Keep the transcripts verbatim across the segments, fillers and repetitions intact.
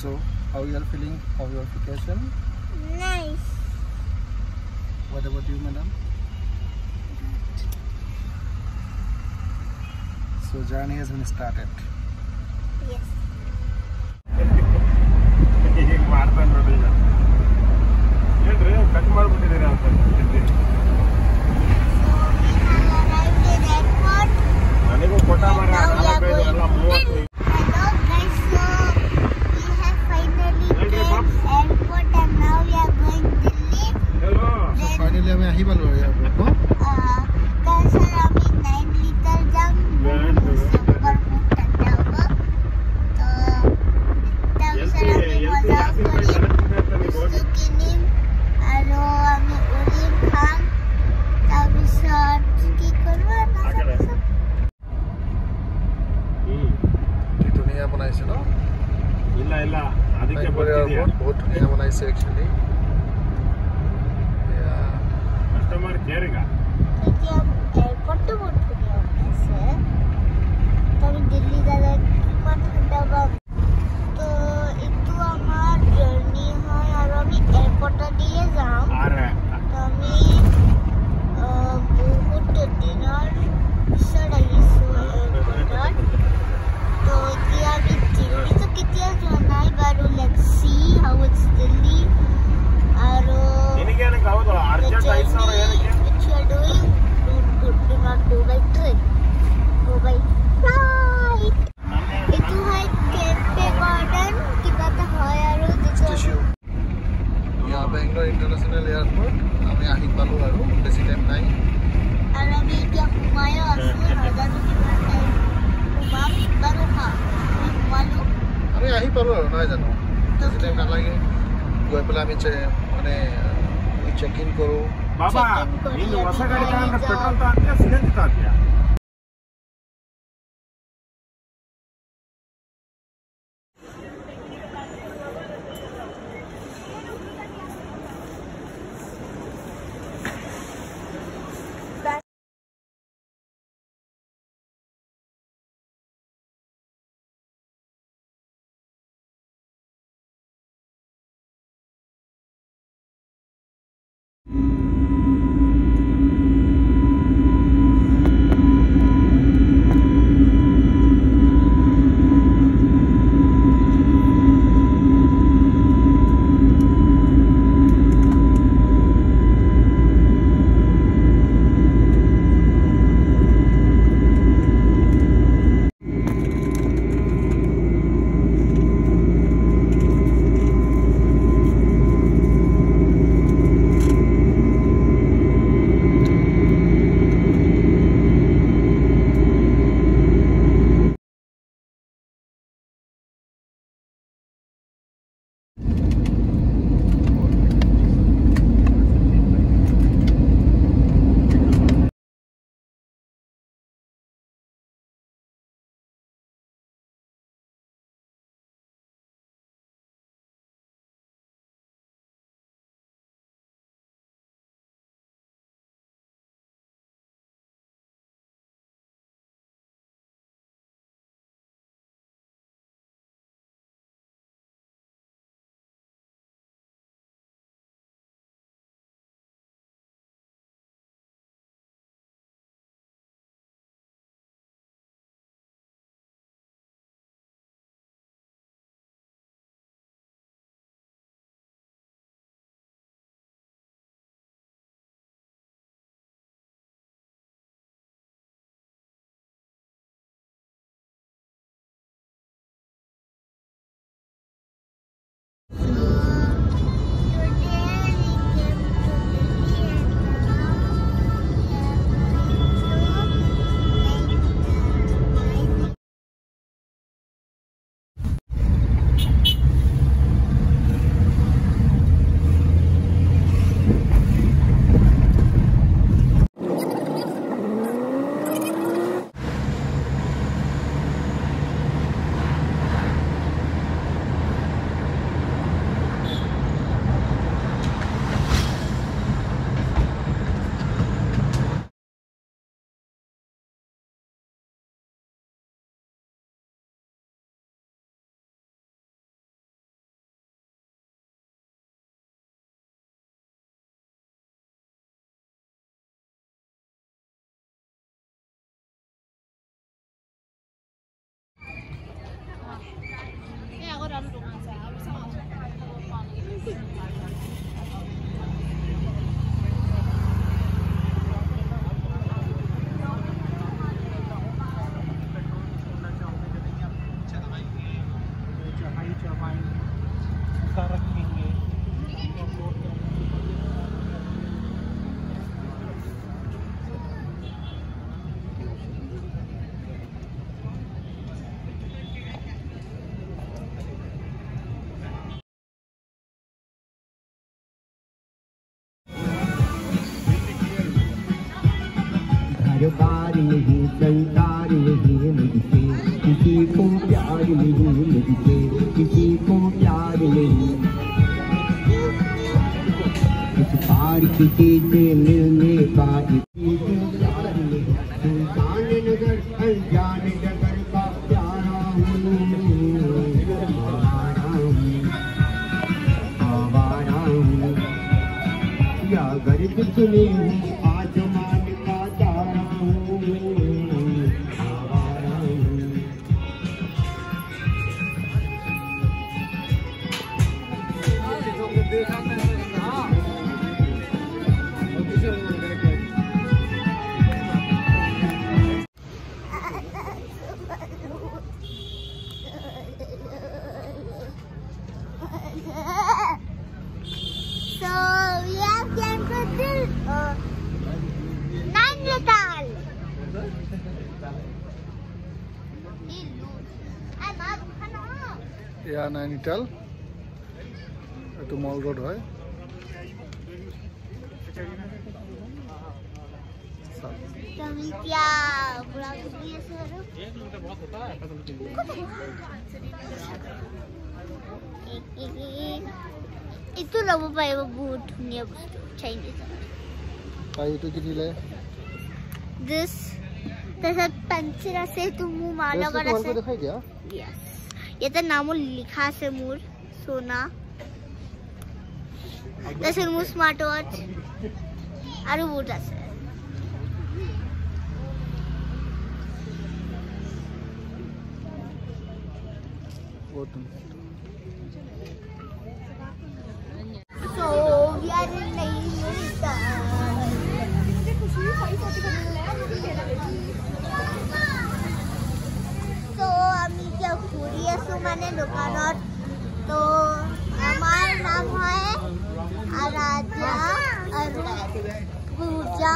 So, how you are feeling of your vacation? Nice. What about you, madam? So, journey has been started. Yes. बहुत बढ़िया बनाइছে actually. Yeah. Customer care का. देखिए अब airport तो बहुत बढ़िया है. तभी दिल्ली जाने की मत हटावा. तो itu हमार जर्नी है यार अभी एयरपोर्ट दिए जाम. अरे. तभी बहुत डिनर सड़ाई सो एयरपोर्ट. तो क्या भी दिल्ली तो कितना जाना है बारू let's see how it's Delhi. आरो इनके ने कहा तो अर्जेंट टाइप्स और ये क्या which you are doing do, do not go by train, go by flight. itu hai cafe garden kita ta hoy aru Tissue. Yeah, Bangalore International Airport. আমি আহি পালো আৰু বেছি টাইম নাই. আৰু আমি এতিয়া ঘুমায়ো আছো হাজাৰো কিমান টাইম ঘুমাম বাৰু হা ঘুমালো. আমি আহি পালো আৰু নাই জানো বেছি টাইম নালাগে. গৈ পেলাই আমি মানে চেক ইন কৰো. बाबा इन ಹೊಸ ಗಾಡಿ ತಗೊಂಡ್ರೆ ಪೆಟ್ರೋಲ್ ತಾಂತ್ಯಾ ಸಿಲಿಂಡರ್ ತಾಂತ್ಯಾ एतबार नहीं संसार नहीं मुझसे किसी को प्यार नहीं मुझसे किसी को प्यार नहीं इस पार किसी से मिलने का किसी को प्यार नहीं सुल्तान नगर अनजान नगर का प्यारा हूँ आवारा हूँ आवारा हूँ या गर्द सुनी हूँ आसमान का तारा हूँ आवारा हूँ So we have came to this uh, Nainital. Yeah, Nainital. It's a mall road, right? कभी क्या बुरा कुछ भी ऐसे करो itu loh bapak ibu butuhnya Chinese. Kayu itu gini lah. This तसं पेन्सिल असे तू मुंह माला करा से दिखाई दिया यस ये तो नामो लिखा से मूर सोना तसं मुंह स्मार्ट वॉच आरो बूट আছে What? So we are in Nainital. So আমি क्या ঘুরি আছো মানে দোকানত তো আমার নাম হয় আরাধ্যা আৰু পূজা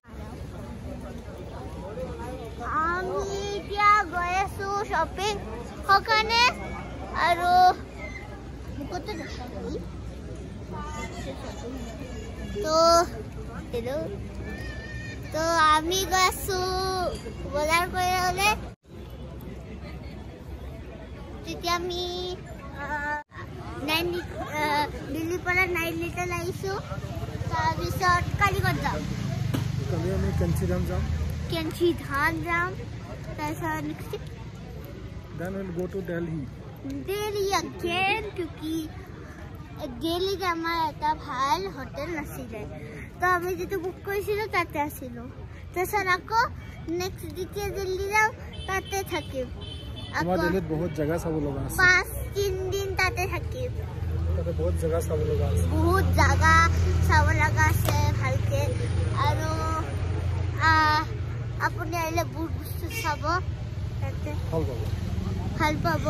আমি এতিয়া গৈ আছো শপিং হকানে আৰু মুকতে দেখাই তো হেল্ল তো আমি গৈ আছো বজাৰ কৰিবলৈ তেতিয়া আমি নাইন দিল্লীৰ পৰা নাইনিতাল আহিছোঁ তাৰপিছত কালিকট যাম কালি আমি কেঞ্চি ধাম যাম কেঞ্চি ধাম যাম তাৰপিছত next then we'll go to Delhi Delhi again क्योंकि दिल्ली के আমাৰ এটা ভাল হোটেল নাছিলে তো আমি যেটো বুক কৰিছিলো তাতে আছিল তাৰপিছত আকৌ নেক্সট যেতিয়া দিল্লী যাম তাতে থাকিম আমাৰ দিল্লীত বহুত জাগা চাব লগা আছে পাঁচ তিন দিন তাতে থাকিম তাতে বহুত জাগা চাব লগা আছে বহুত জাগা চাব লগা আছে ভালকে আৰু আপুনি আহিলে বহুত বস্তু চাব তাতে ভাল পাব ভাল পাব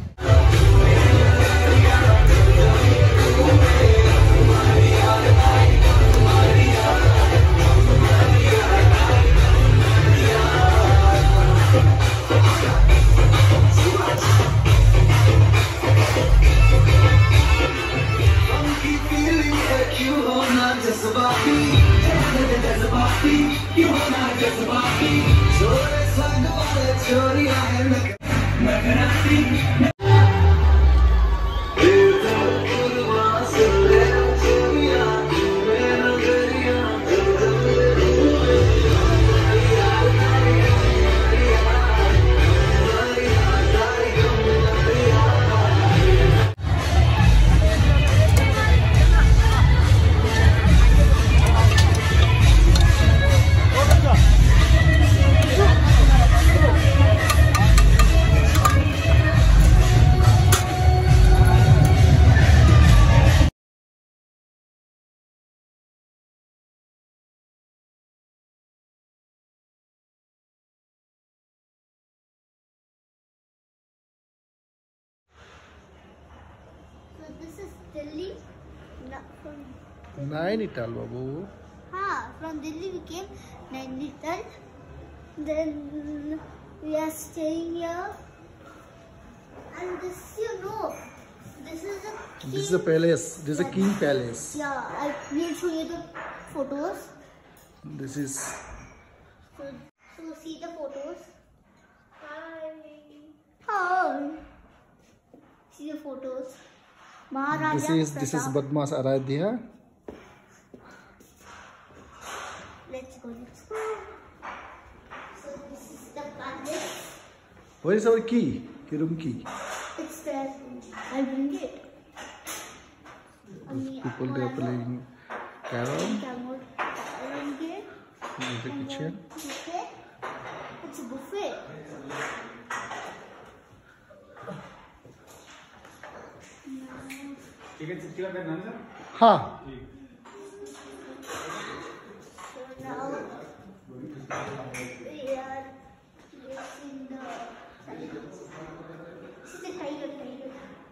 Delhi, not from Nainital, babu. हाँ, from Delhi we came Nainital. Then we are staying here, and this you know, this is a king. This is a palace. This is a king palace. Yeah, I will show you the photos. This is. So photos. Maharaja This is this is Pratap. Badmas Aradhya. Let's go. Let's go. So this is the palace. Where is our key? Key room key. It's there. I'll bring it. People they are playing carrom. Bring it. In the kitchen. Buffet. It's a buffet. Ticket चिट्ठी का करना है हाँ. So now we are facing the. This is the tiger, tiger.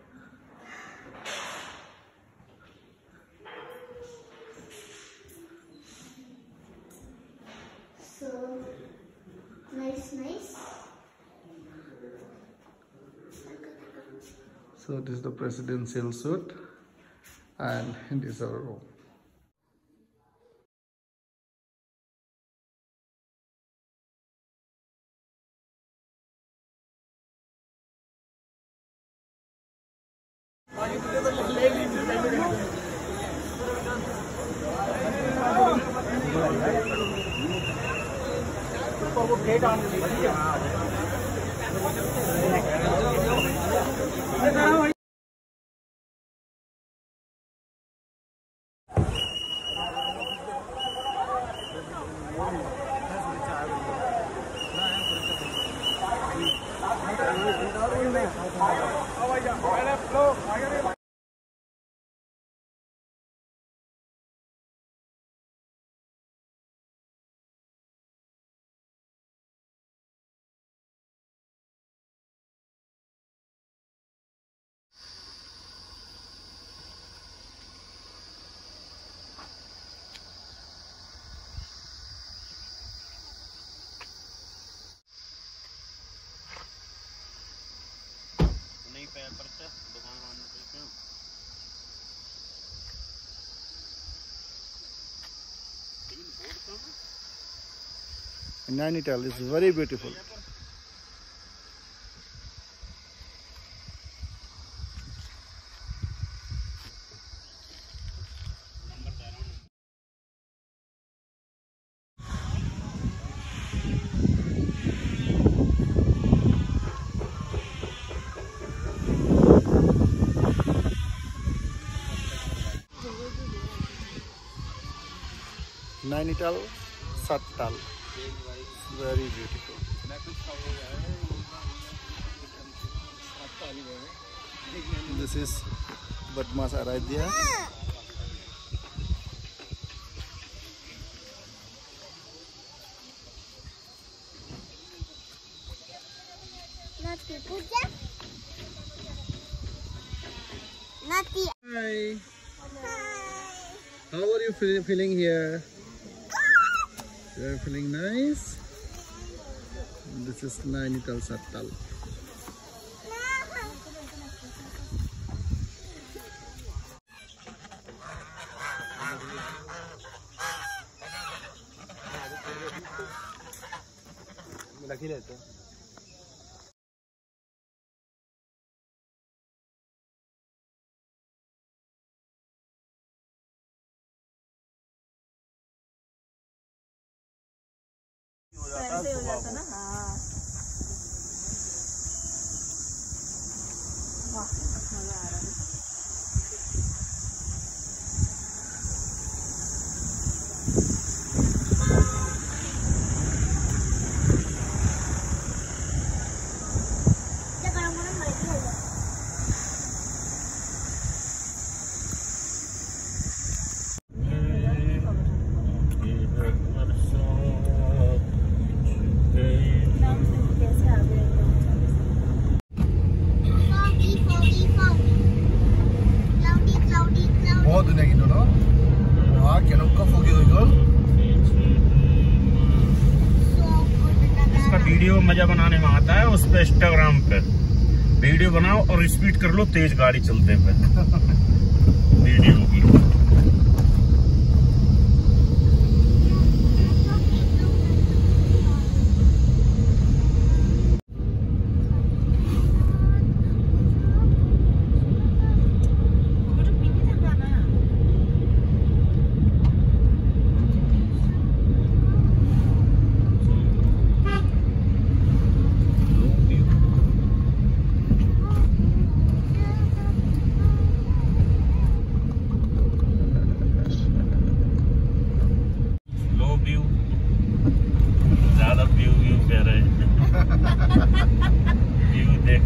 So nice, nice. So this is the presidential suite, and this is our room. Nainital is very beautiful. Nainital Sattal, very beautiful. This is Badmas Aradhya. Nati puja. Nati. Hi, Hi. how are you feel, feeling here? You are feeling nice? This is Nainital Sattal. Lucky रहते ऐसे हो जाता ना। हाँ वाह मजा आ रहा है। बहुत दुनिया की दोनों वहाँ केनों फोगी हुई गोल इसका वीडियो मजा बनाने में आता है। उस पे इंस्टाग्राम पे वीडियो बनाओ और स्पीड कर लो तेज गाड़ी चलते पे वीडियो की।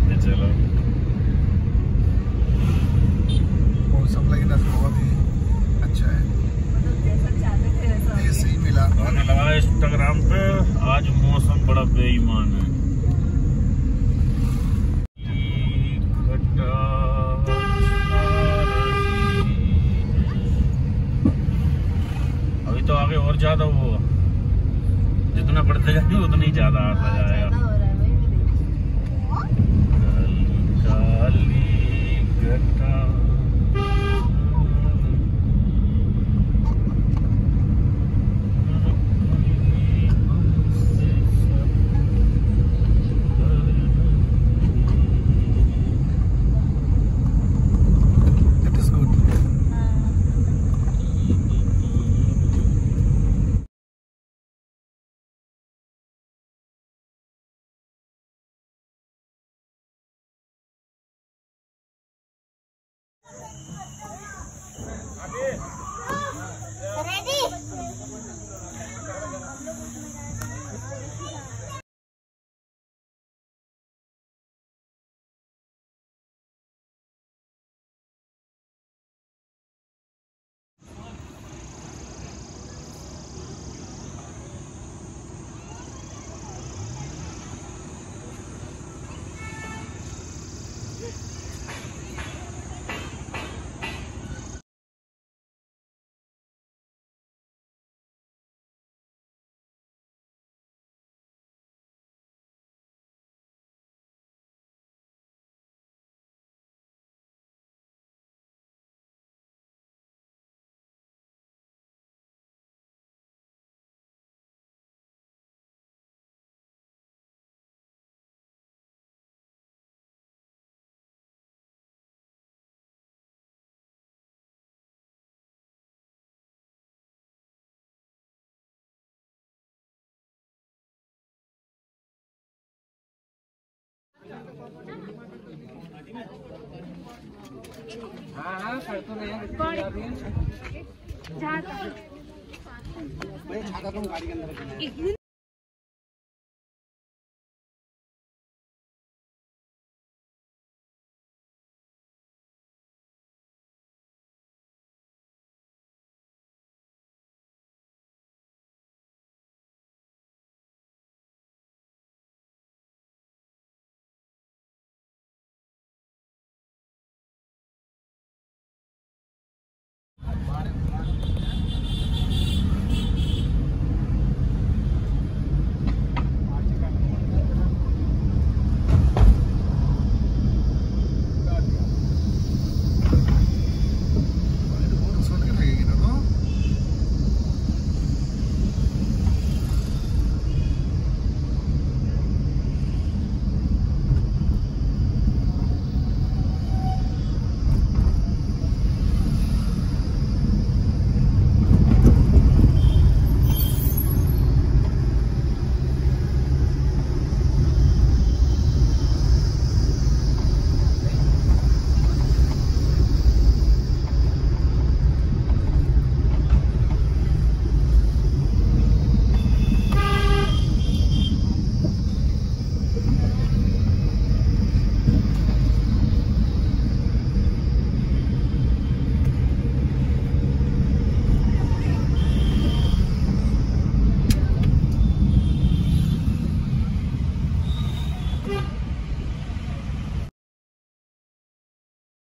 देखते चलो। मौसम लेकिन आज बहुत ही अच्छा है, मतलब जैसा चाहते थे वैसा ऐसे ही मिला। आने लगा इंस्टाग्राम पे आज मौसम बड़ा बेईमान है। अभी तो आगे और ज्यादा वो जितना बढ़ते जाएंगे उतना ही ज्यादा आता जाएगा। हो रहा है काली घटा इट इज गुड। रेडी? छाता तुम गाड़ी के अंदर